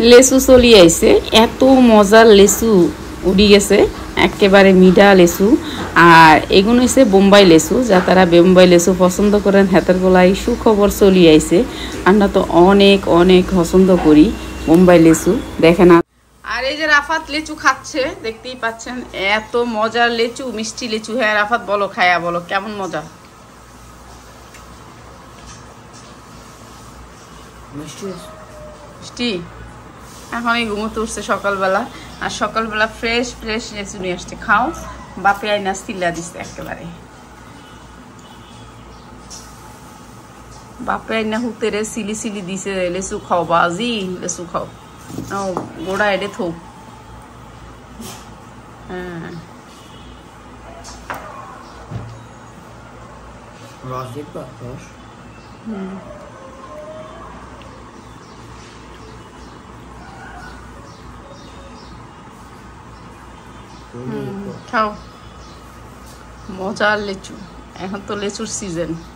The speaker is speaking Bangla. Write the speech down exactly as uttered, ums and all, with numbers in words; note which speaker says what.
Speaker 1: লেচু চলি আইছে, এত মজার লেচু উড়ি গেছে, একেবারে মিঠা লেচু। আর এগুলো হচ্ছে বোম্বাই লেচু, যা তারা বোম্বাই লেচু পছন্দ করেন হাতের গোলায় সুখবর চলি আইছে। আমরা তো অনেক অনেক পছন্দ করি বোম্বাই লেচু, দেখেন। আর এই যে রাফাত লেচু খাচ্ছে, দেখতেই পাচ্ছেন, এত মজার লেচু, মিষ্টি লেচু। হ্যাঁ রাফাত বলো, খায়া বলো কেমন মজা। মিষ্টি মিষ্টি। এখন এই ঘুমোতে উঠছে সকালবেলা, আর সকালবেলা ফ্রেশ ফ্রেশ লেচু নিয়ে আসছে, খাও। বাপে আইনা সিলা দিচ্ছে একেবারে, বাপে আইনা হুতেরে সিলি সিলি দিছে, লেচু খাও বাজি, লেচু খাও, গোড়া এডে থো। হ্যাঁ হুম খাও, মজার লেচু। এখন তো লেচুর সিজন।